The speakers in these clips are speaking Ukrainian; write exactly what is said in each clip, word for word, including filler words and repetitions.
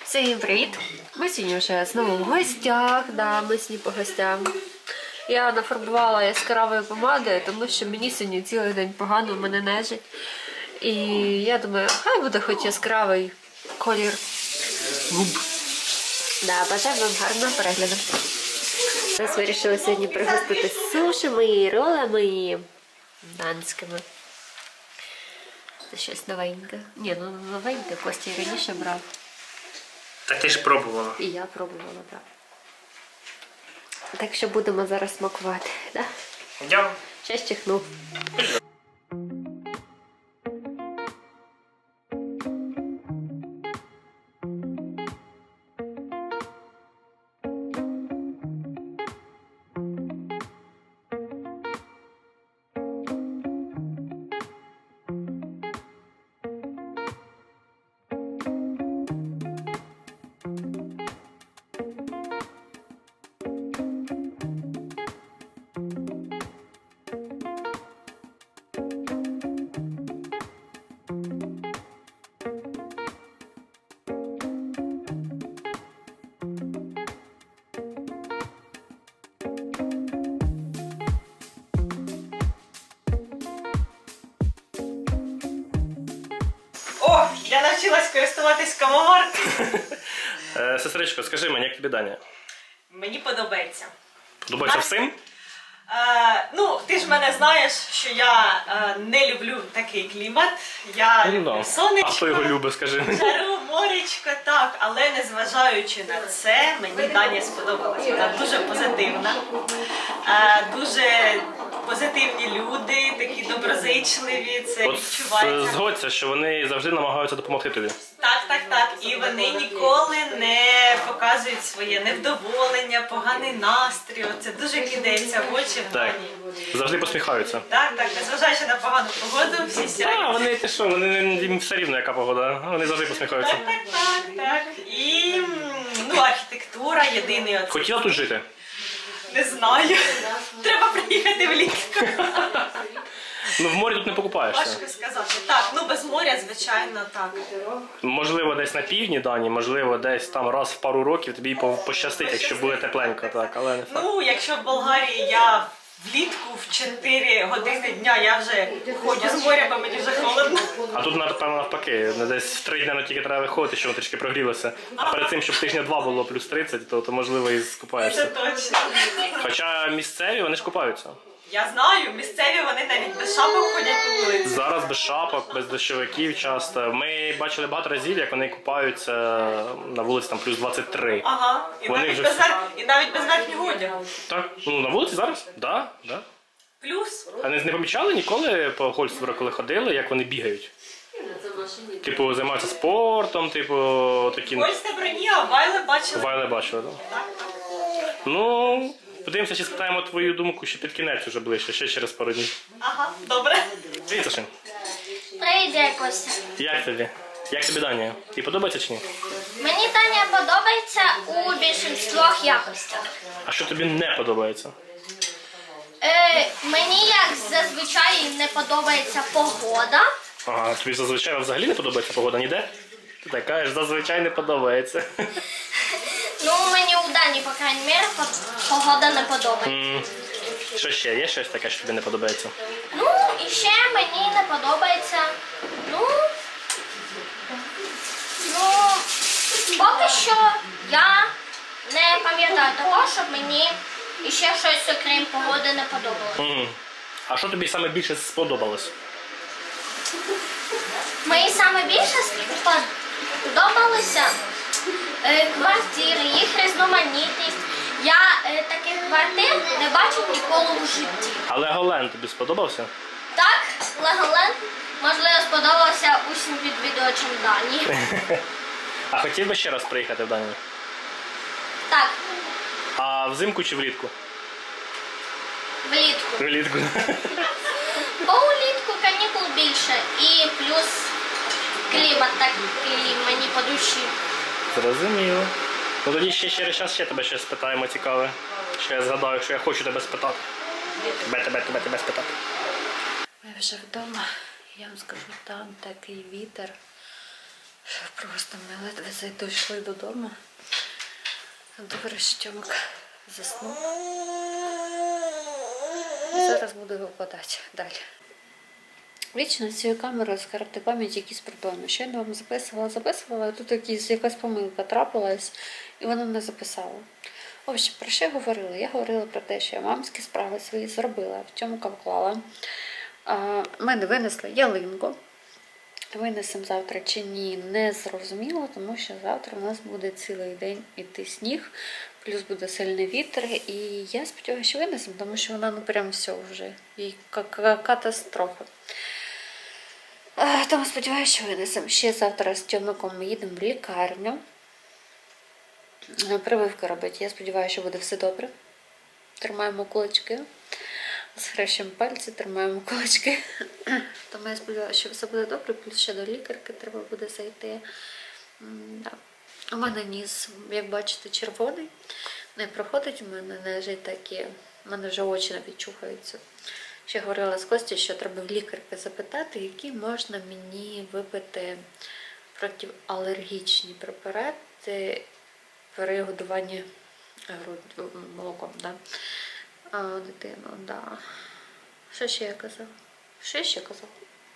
Всім привіт! Ми сьогодні вже знову в гостях, да, ми сьогодні по гостям. Я нафарбувала яскравою помадою, тому що мені сьогодні цілий день погано, в мене нежить. І я думаю, хай буде хоч яскравий колір губ. Да, бажаю вам гарного перегляду. Нас вирішили сьогодні пригостити сушами і ролами данськими. Це щось новеньке. Ні, ну новеньке, Костя і раніше брав. Так ти ж пробувала. І я пробувала, так. Так що будемо зараз смакувати, так? Да? Я. Щас чихну. О, я навчилась користуватись камомаркою. Сестричко, скажи мені, як тобі Данія? Мені подобається. Подобається всім? Е, ну, ти ж мене знаєш, що я е, не люблю такий клімат. Я Ну, люблю да. сонечко, А хто його любить, скажи мені? жару, моречко, так. Але незважаючи на це, мені Данія сподобалась. Вона дуже позитивна, е, дуже позитивні люди, такі доброзичливі, це От відчувається. згодься, що вони завжди намагаються допомогти тобі. Так, так, так. І вони ніколи не показують своє невдоволення, поганий настрій. Це дуже кидається в очі в Так. Данії. Завжди посміхаються. Так, так, незважаючи на погану погоду, всі А, сяють. вони ти що, вони їм все рівно, яка погода. Вони завжди посміхаються. Так, так, так, так. І м, ну, архітектура єдиний оце. Хотіла тут жити? Не знаю. Треба приїхати влітку. Ну в морі тут не покупаєшся. Важко сказати. Так, ну без моря, звичайно, так. Можливо, десь на півдні Данії, можливо, десь там раз в пару років тобі по- пощастить, якщо буде тепленько, так, але не факт. Ну, якщо в Болгарії я влітку в чотири години дня я вже ходжу з моря, бо мені вже холодно. А тут, напевно, навпаки, десь в три дні тільки треба виходити, щоб трішки прогрілося. А перед цим, щоб тижня два було плюс тридцять, то, то можливо і Це скупаєшся. точно. Хоча місцеві, вони ж купаються. Я знаю, місцеві вони навіть без шапок ходять по вулиці. Зараз без шапок, без дощовиків часто. Ми бачили багато разів, як вони купаються на вулиці там плюс двадцять три. Ага, і Вони навіть, вже без, всі- вер... і навіть без верхнього одягу. Так, ну на вулиці зараз? Так, да, да. Плюс. А не, не помічали ніколи по Гольцбургу, коли ходили, як вони бігають? Типу, займаються спортом, типу, такі... Польська броні, а Вайле бачили. Вайли бачили, так? Так, так. Ну, подивимося, чи спитаємо твою думку ще під кінець уже ближче, ще через пару днів. Ага, добре. Привіт, Сашин. Привіт, дядя Костя. Як тобі? Як тобі Данія? Тобі подобається чи ні? Мені Данія подобається у більшинствох якостях. А що тобі не подобається? Е, мені, як зазвичай, не подобається погода. Ага, тобі зазвичай взагалі не подобається погода ніде? Ти так кажеш, зазвичай не подобається. Ну, мені у Данії, по крайній мірі, по- погода не подобається. М, Що ще? Є щось таке, що тобі не подобається? Ну, і ще мені не подобається, ну, ну, поки що я не пам'ятаю того, щоб мені іще щось, окрім погоди, не подобалося. М. А що тобі саме більше сподобалось? Мені саме більше сподобалися е, квартири, їх різноманітність. Я е, таких квартир не бачив ніколи у житті. А Леголенд тобі сподобався? Так, Леголенд, можливо, сподобався усім відвідувачам Данії. А хотів би ще раз приїхати в Данію? Так, А взимку чи влітку? влітку. Влітку. Бо улітку канікул більше і плюс клімат такий мені по душі. Зрозуміло. Ну тоді ще через час ще тебе щось спитаємо цікаве. Що я згадаю, що я хочу тебе спитати. Тебе, тебе, тебе, тебе спитати. Ми вже вдома. Я вам скажу, там такий вітер, Що просто ми ледве зайшли додому. Добре, що Тьомик заснув. Зараз буду викладати далі. Вічно з цією камерою з карти пам'яті якісь проблеми. Щойно вам записувала, записувала, а тут якісь, якась помилка трапилась, і вона не записала. В общем, про що я говорила? Я говорила про те, що я мамські справи свої зробила, в Тьомика вклала. Ми не винесли ялинку. Винесемо завтра чи ні, не зрозуміло, тому що завтра у нас буде цілий день іти сніг, плюс буде сильний вітер, і я сподіваюся, що винесемо, тому що вона ну прям все вже, їй катастрофа. Тому сподіваюся, що винесемо. Ще завтра з Тьомиком ми їдемо в лікарню. Прививки робити. Я сподіваюся, що буде все добре. Тримаємо кулачки. Схрещуємо пальці, тримаємо кулачки. Тому я сподіваюся, що все буде добре. Плюс ще до лікарки треба буде зайти. Да. У мене ніс, як бачите, червоний. Не проходить у мене нежить такі. У мене вже очі навіть чухаються. Ще говорила з Костю, що треба в лікарки запитати, які можна мені випити протиалергічні препарати при годуванні молоком, да? А, дитину, да. Що ще я казала? Що я ще казала?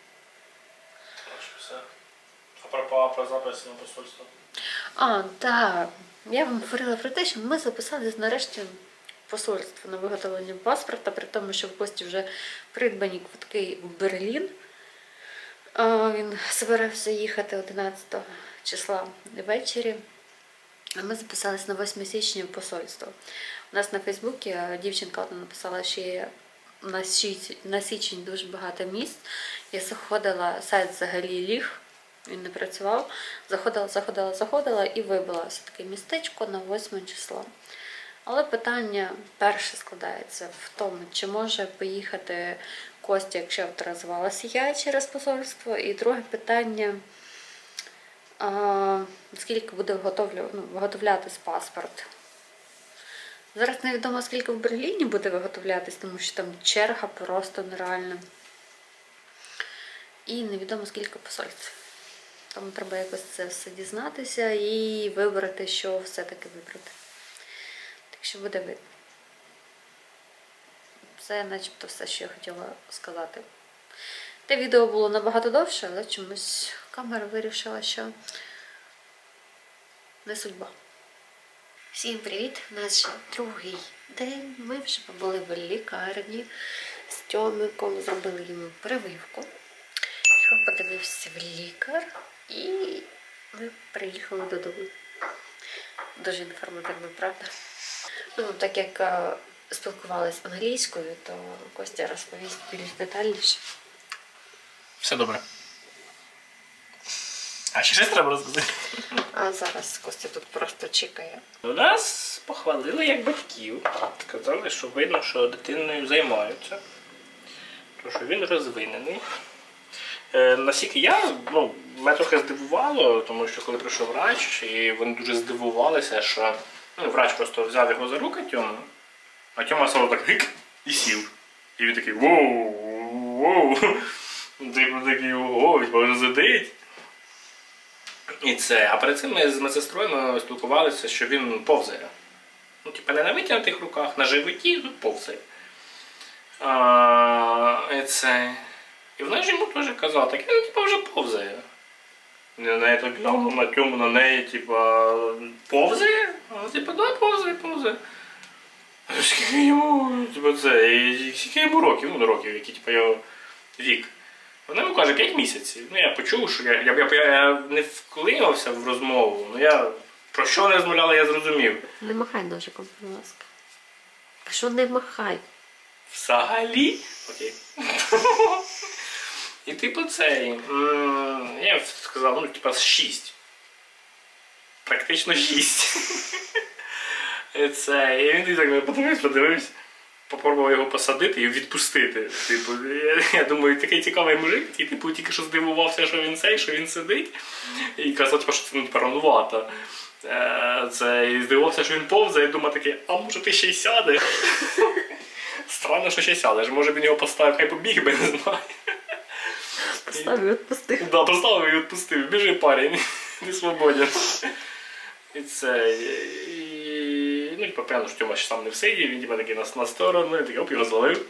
Все. А про, про запис на посольство? А, так. Я вам говорила про те, що ми записалися нарешті в посольство на виготовлення паспорта, при тому, що в Кості вже придбані квитки в Берлін. А, він збирався їхати одинадцятого числа ввечері. А ми записалися на восьме січня в посольство. У нас на Фейсбуці дівчинка написала, що є на січень, на січень дуже багато місць. Я заходила, сайт взагалі ліг, він не працював. Заходила, заходила, заходила і вибила все-таки містечко на восьме число. Але питання перше складається в тому, чи може поїхати Костя, якщо авторизувалася я через посольство. І друге питання, а, скільки буде виготовлю, ну, виготовлятись паспорт. Зараз невідомо, скільки в Берліні буде виготовлятись, тому що там черга просто нереальна. І невідомо, скільки посольств. Тому треба якось це все дізнатися і вибрати, що все-таки вибрати. Так що буде видно. Це начебто все, що я хотіла сказати. Те відео було набагато довше, але чомусь камера вирішила, що не судьба. Всім привіт! Наш другий день. Ми вже побули в лікарні з Тьомиком, зробили йому прививку. Його подивився в лікар і ми приїхали додому. Дуже інформативно, правда? Ну, так як спілкувалися англійською, то Костя розповість більш детальніше. Все добре. А ще щось треба розказати? А зараз Костя тут просто чекає. Нас похвалили як батьків. Сказали, що видно, що дитиною займаються. Тому що він розвинений. Е, наскільки я, ну, мене трохи здивувало, тому що коли прийшов врач, і вони дуже здивувалися, що ну, врач просто взяв його за руку Тьому, а Тьома сам так гик і сів. І він такий воу, воу. Типу такий ого, він сидить. І це. А перед цим ми з медсестрою спілкувалися, що він повзає. Ну, типу, не на витягнутих руках, на животі, ну, повзає. А, і це. І вона ж йому теж казала, так він, типу, вже повзає. На неї так глянув на Тьому, на неї, типу, повзає? А, типу, да, повзає, повзає. Скільки йому, типу, це, і скільки йому років, ну, років, які, типу, його вік. Вона йому каже, п'ять місяців. Ну, я почув, що я, я, я, я не вклинився в розмову, ну, я, про що вони розмовляли, я зрозумів. Не махай ножиком, будь ласка. Що не махай? Взагалі? Окей. І типу цей, я сказав, ну, типу, шість. Практично шість. І це, і він так мене подивився, подивився. Попробував його посадити і відпустити. Типу, я, я думаю, такий цікавий мужик, і типу, тільки що здивувався, що він цей, що він сидить. І казав, типу, що це ну, паранувато. Це, і здивувався, що він повзає, і думав такий, а може ти ще й сядеш? Странно, що ще сядеш. Може він його поставив, хай побіг би, не знаю. Поставив і відпустив. Так, да, поставив і відпустив. Біжи, парень. не свободен. І це, і, ну, і попевно, що Тьома ще сам не всидів, він типа такий на, на сторону, і такий оп, його зловив.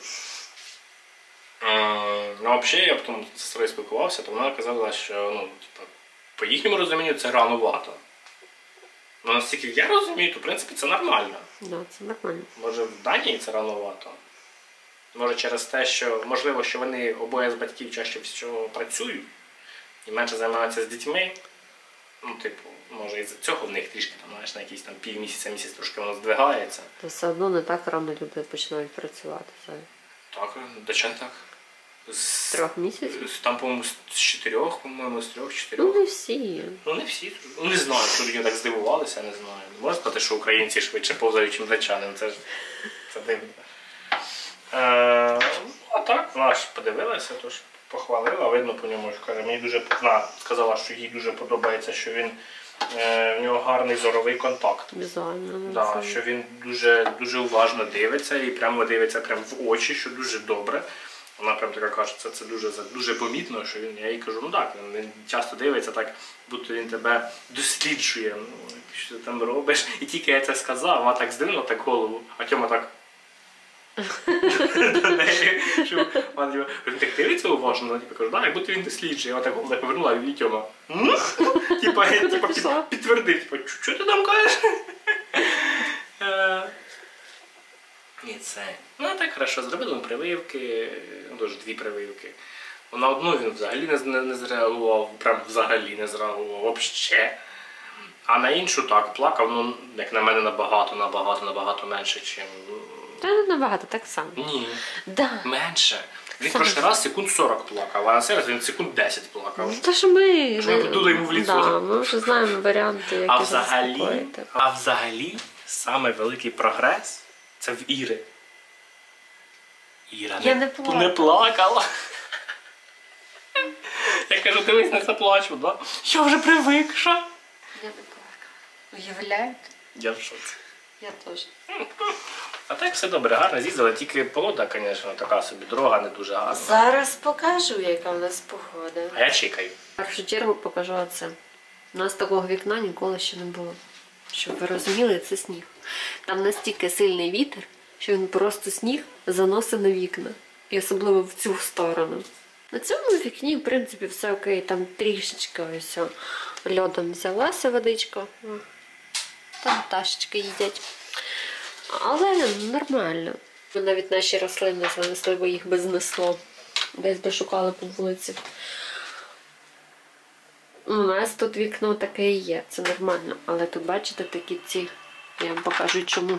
Ну, взагалі, я потім з сестрою спілкувався, то вона казала, що, ну, типа, по їхньому розумінню це ранувато. Ну, наскільки я розумію, то, в принципі, це нормально. Да, це нормально. Може, в Данії це ранувато? Може, через те, що, можливо, що вони обоє з батьків чаще всього працюють і менше займаються з дітьми. Ну, типу, може, із-за цього в них трішки, там, знаєш, на якісь там півмісяця, місяць трошки воно здвигається. То все одно не так рано люди починають працювати. Це Так, до чого так? з трьох місяців? Там, по-моєму, з чотирьох, по-моєму, з Ну, трьох-чотирьох. не всі. Ну, не всі. Ну, не знаю, що люди так здивувалися, не знаю. Не можна сказати, що українці швидше повзають, чим датчани. Це ж це дивно. Е, а так, вона ж подивилася, тож похвалила, видно по ньому, що каже, мені дуже вона сказала, що їй дуже подобається, що він е, в нього гарний зоровий контакт. Візуально. ну, Да, це- що він дуже, дуже уважно дивиться і прямо дивиться прямо в очі, що дуже добре. Вона прям така каже, це, це дуже, дуже помітно, що він, я їй кажу, ну так, він, він часто дивиться так, будто він тебе досліджує, ну, що ти там робиш. І тільки я це сказав, вона так здвинула так голову, а Тьома так до неї, що вона типу, він так дивиться уважно, вона типу, каже, да, як будто він досліджує, вона так голову повернула, і Тьома, «М?» типа, типа, під- підтвердив, типу, що ти там кажеш? Е, І це. Ну, а так хорошо, зробили ми прививки, ну, дуже дві прививки. На одну він взагалі не, не, не зреагував, прям взагалі не зреагував, взагалі. А на іншу так, плакав, ну, як на мене, набагато, набагато, набагато менше, чим... Та не набагато, так само. Ні, Да. менше. Він в Саме. прошлий раз секунд сорок плакав, а на цей раз він секунд десять плакав. Ну, то, що ми... Що ми подули йому в ліцо. Да, ми вже знаємо варіанти, які А взагалі, заспокоїти. а взагалі, саме великий прогрес – це в Іри. Іра Я не плакала. не плакала. Я кажу, дивись, не заплачу, да? Я вже привикша. Я не плакала. Уявляєте? Я в шоці. Я теж. А так все добре, гарно з'їздили, тільки погода, звісно, така собі, дорога не дуже гарна. Зараз покажу, яка в нас погода. А я чекаю. В першу чергу покажу оце. У нас такого вікна ніколи ще не було. Щоб ви розуміли, це сніг. Там настільки сильний вітер, що він просто сніг заносить на вікна. І особливо в цю сторону. На цьому вікні, в принципі, все окей. Там трішечки ось льодом взялася водичка. О, там пташечки їдять. Але нормально. Ми навіть наші рослини занесли, бо їх би знесло. Десь би шукали по вулиці. У нас тут вікно таке і є, це нормально. Але тут, бачите, такі ці. Я вам покажу чому.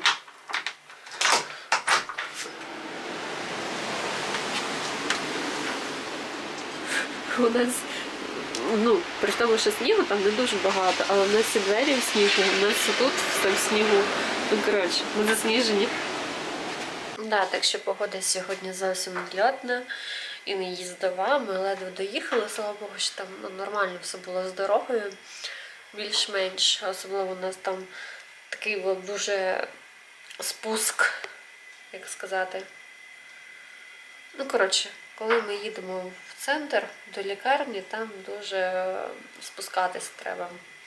У нас, ну, при тому, що снігу там не дуже багато, але в нас всі двері в снігу, у нас тут все в снігу. Ну, коротше, ми засніжені. Да, так що погода сьогодні зовсім льотна і не їздова. Ми ледве доїхали, слава Богу, що там ну, нормально все було з дорогою, більш-менш. Особливо у нас там такий був дуже спуск, як сказати. Ну, коротше, коли ми їдемо в центр до лікарні, там дуже спускатись треба.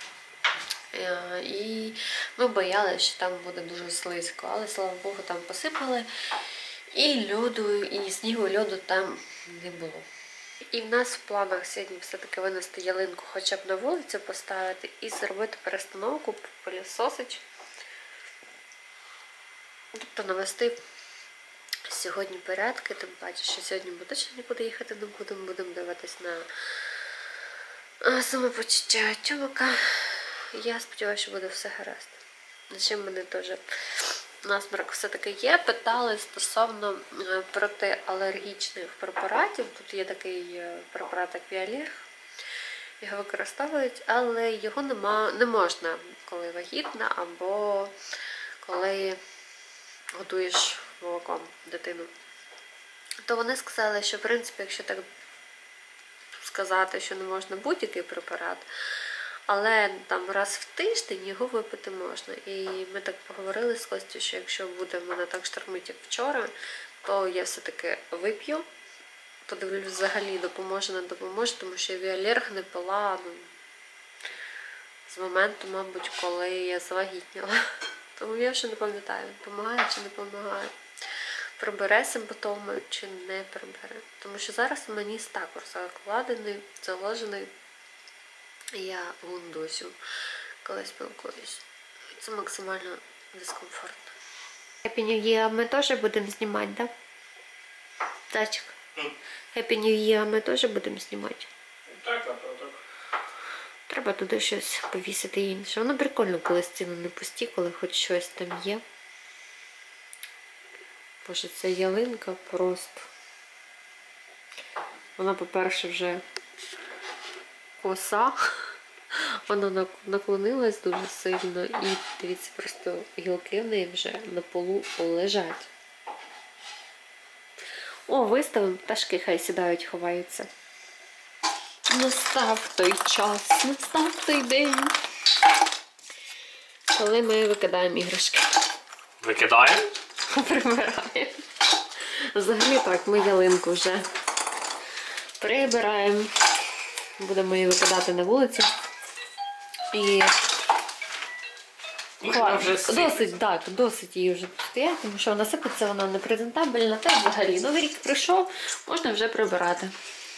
І ми боялися, що там буде дуже слизько, але, слава Богу, там посипали. І льоду, і снігу, і льоду там не було. І в нас в планах сьогодні все-таки винести ялинку хоча б на вулицю поставити і зробити перестановку, пилісосич. Тобто навести сьогодні порядки, тим паче, що сьогодні ми точно нікуди їхати не будемо, будемо дивитись на самопочуття Тьомика. Я сподіваюся, що буде все гаразд. На чим мене теж насморк все-таки є. Питали стосовно протиалергічних препаратів. Тут є такий препарат, як Віалерг. Його використовують, але його нема, не можна, коли вагітна або коли готуєш молоком дитину. То вони сказали, що в принципі, якщо так сказати, що не можна будь-який препарат, але там раз в тиждень його випити можна. І ми так поговорили з Костю, що якщо буде в мене так штормить, як вчора, то я все-таки вип'ю. Подивлюсь, взагалі допоможе, не допоможе, тому що Віалерг не пила, ну, з моменту, мабуть, коли я завагітніла. Тому я ще не пам'ятаю, допомагає чи не допомагає. Прибере симптоми чи не прибере. Тому що зараз мені також закладений, заложений. І я гундосю, коли спілкуюсь. Це максимально дискомфортно. Happy New Year ми теж будемо знімати, так? Да? Зайчик? Mm. Happy New Year ми теж будемо знімати. Так, так, так. Треба туди щось повісити інше. Воно прикольно, коли стіни не пусті, коли хоч щось там є. Боже, ця ялинка просто. Вона, по-перше, вже коса. Вона наклонилась дуже сильно. І, дивіться, просто гілки в неї вже на полу лежать. О, виставимо, пташки хай сідають, ховаються. Настав той час, настав той день, коли ми викидаємо іграшки. Викидаємо? Прибираємо. Взагалі так, ми ялинку вже прибираємо. Будемо її викидати на вулицю. І Вона вже сипеться. досить, так, досить її вже стоять, тому що вона сипеться, вона не презентабельна, та й взагалі. Новий рік прийшов, можна вже прибирати.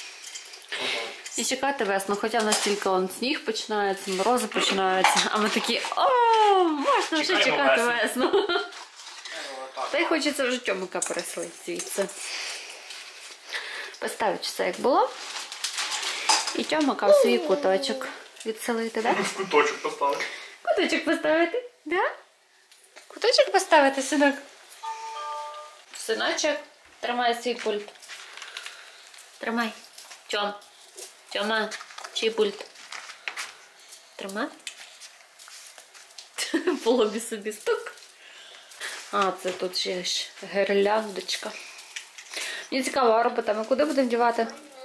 І чекати весну, хоча в нас тільки он сніг починається, морози починаються, а ми такі, о, можна вже Чекаємо чекати весну. весну. Та й хочеться вже Тьомика переселити звідси. Поставити все як було. І Тьомика в свій куточок відселити, так? В куточок поставити. Куточок поставити, да? Куточок поставити, синок. Синочок, тримай свій пульт. Тримай. Тьом. Тьома, чий пульт? Тримай. По лобі собі стук. А, це тут ще ж гірляндочка. Мені цікаво, а робота ми куди будемо дівати?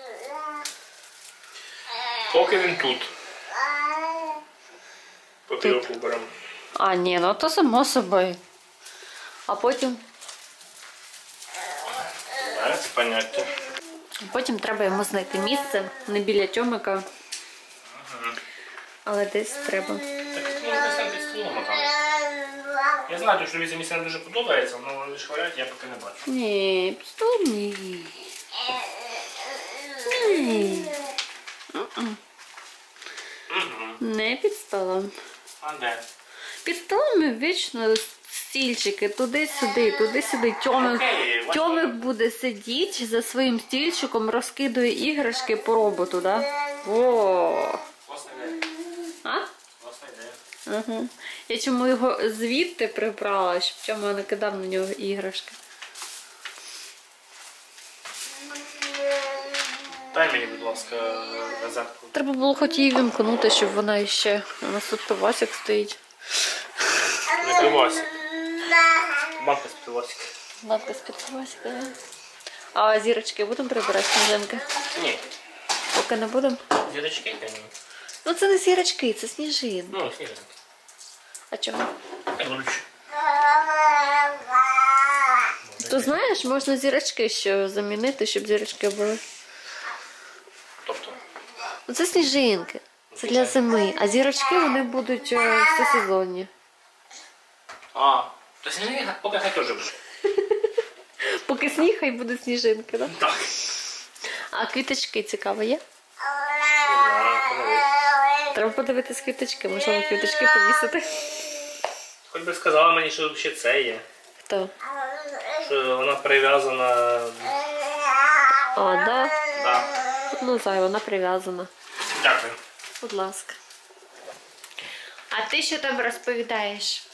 Поки він тут. Потилку беремо. А, ні, ну то само собою. А потім... Без поняття. Потім треба йому знайти місце, не біля Тьомика, але десь треба. Так, можна стати столом там. Я знаю, що візі місце не дуже подобається, але вони шварять, я поки не бачу. Ні, під столом ні. Ні. М-м. Не під столом. А де? Під столом вічно стільчики, туди-сюди, туди-сюди. Тьомик, Окей, Тьомик буде сидіти за своїм стільчиком, розкидує іграшки по роботу, да? О! Класна ідея. А? Класна ідея. Угу. Я чому його звідти прибрала, щоб Тьома не кидав на нього іграшки. Дай мені, будь ласка, розетку. Треба було хоч її вимкнути, щоб вона іще... У нас тут пивасик стоїть. Не пивасик. Банка з пивасик. Банка з-під пивасика, да? А зірочки будемо прибирати, сніжинки? Ні. Поки не будемо. Зірочки, та ні. Ну це не зірочки, це сніжинки. Ну, сніжинки. А чого? Так лучше. То знаєш, можна зірочки ще замінити, щоб зірочки були. Тобто? Ну це сніжинки. Це для зими. А зірочки вони будуть е, всесезонні. А, то сніжинки поки хай теж буде. Поки сніг, хай будуть сніжинки, так? Так. А квіточки цікаво є? Не знаю, подивись. Треба подивитись квіточки, можливо, квіточки повісити. Хоч би сказала мені, що ще це є. Хто? Що вона прив'язана. А, да? Да. Ну, зай, вона прив'язана. Дякую. Будь ласка. А ти що там розповідаєш?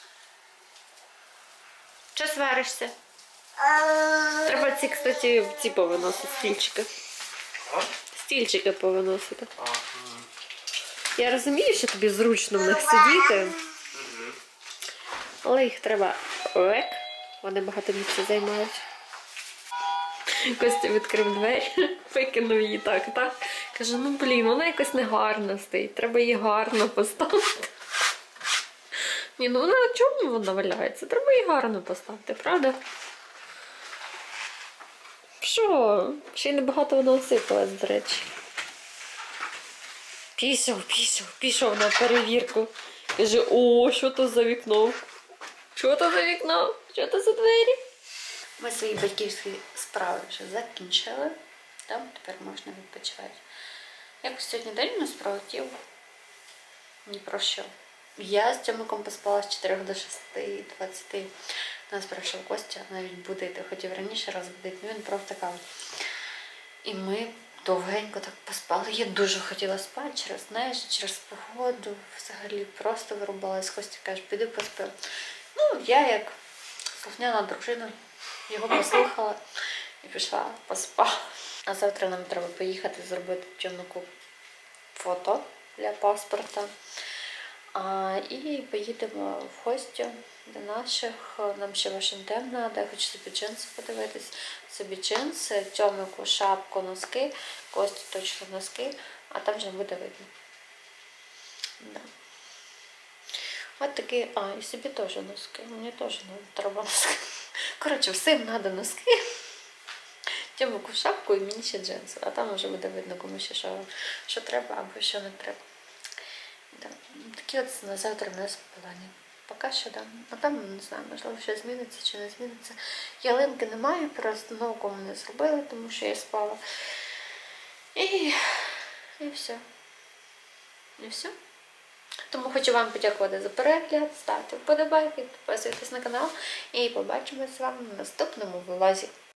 Що сваришся? Треба ці, кстати, ці повиносити, стільчики. А? Стільчики повиносити. А, м. Я розумію, що тобі зручно в них сидіти, але їх треба лек. Вони багато місця займають. Костя відкрив двері, викинув її так, так. Каже, ну блін, вона якось негарна стоїть, треба її гарно поставити. Ні, ну вона на чому вона валяється? Треба її гарно поставити, правда? Що? Ще й небагато вона осипалась, до речі. Пішов, пішов, пішов на перевірку. Каже, о, що то за вікно? Що то за вікно? Що то за двері? Ми свої батьківські справи вже закінчили. Там тепер можна відпочивати. Якось сьогодні день у нас пролетів ні про що. Я з Тьомиком поспала з чотирьох до шести двадцяти. Нас прийшов Костя навіть будити. Хотів раніше розбудити, але він провтикав. І ми довгенько так поспали. Я дуже хотіла спати через нежі, через погоду. Взагалі просто вирубалась. Костя каже, піди поспи. Ну, я як слухняна дружина його послухала і пішла поспала. А завтра нам треба поїхати зробити Тьомику фото для паспорта. А, і поїдемо в гості до наших. Нам ще в Аш енд ем треба, я хочу собі джинси подивитись. Собі джинси, Тьомику шапку, носки, Кості точно носки, а там вже буде видно. Да. От такі, а, і собі теж носки. Мені теж треба носки. Коротше, всім треба носки. Тьомику шапку і мені ще джинси. А там вже буде видно, кому ще що, що треба або що не треба. Да. Такі от на завтра в нас плані. Поки що, да. А там, не знаю, можливо, щось зміниться чи не зміниться. Ялинки немає, перестановку ми не зробили, тому що я спала. І, і все. І все. Тому хочу вам подякувати за перегляд, ставте вподобайки, підписуйтесь на канал і побачимось з вами в наступному влозі.